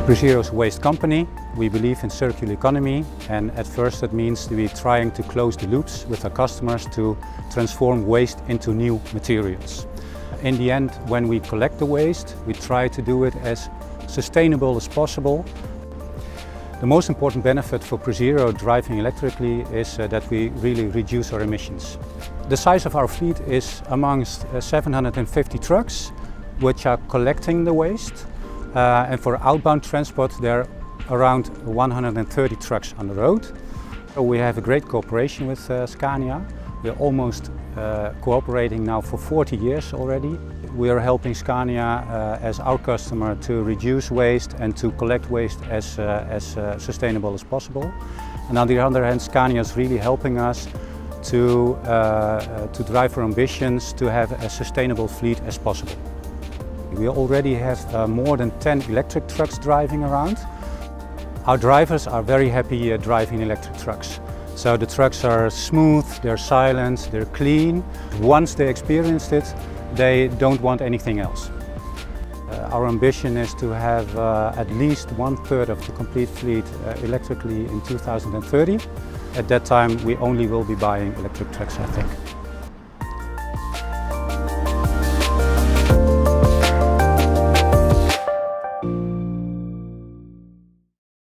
PreZero's a waste company. We believe in circular economy, and at first that means we're trying to close the loops with our customers to transform waste into new materials. In the end, when we collect the waste, we try to do it as sustainable as possible. The most important benefit for PreZero driving electrically is that we really reduce our emissions. The size of our fleet is amongst 750 trucks which are collecting the waste. And for outbound transport, there are around 130 trucks on the road. So we have a great cooperation with Scania. We're almost cooperating now for 40 years already. We are helping Scania as our customer to reduce waste and to collect waste as sustainable as possible. And on the other hand, Scania is really helping us to drive our ambitions to have a sustainable fleet as possible. We already have more than 10 electric trucks driving around. Our drivers are very happy driving electric trucks. So the trucks are smooth, they're silent, they're clean. Once they experienced it, they don't want anything else. Our ambition is to have at least 1/3 of the complete fleet electrically in 2030. At that time, we only will be buying electric trucks, I think.